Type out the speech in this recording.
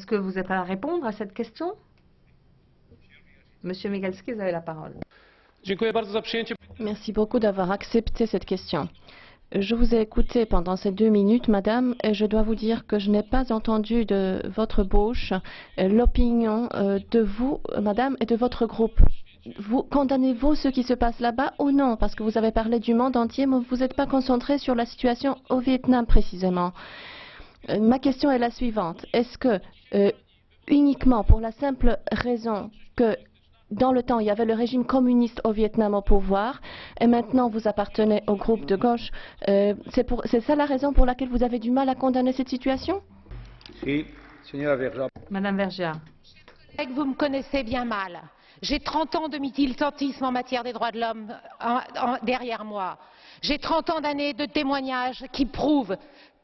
que vous êtes à répondre à cette question? Monsieur Migalski, vous avez la parole. Merci beaucoup d'avoir accepté cette question. Je vous ai écouté pendant ces 2 minutes, madame, et je dois vous dire que je n'ai pas entendu de votre bouche l'opinion de vous, madame, et de votre groupe. Condamnez-vous ce qui se passe là-bas ou non? Parce que vous avez parlé du monde entier, mais vous n'êtes pas concentré sur la situation au Vietnam précisément. Ma question est la suivante. Est-ce que uniquement pour la simple raison que dans le temps, il y avait le régime communiste au Vietnam au pouvoir, et maintenant vous appartenez au groupe de gauche. C'est ça la raison pour laquelle vous avez du mal à condamner cette situation? Madame Vergiat. Vous me connaissez bien mal. J'ai 30 ans de militantisme en matière des droits de l'homme derrière moi. J'ai 30 ans d'années de témoignages qui prouvent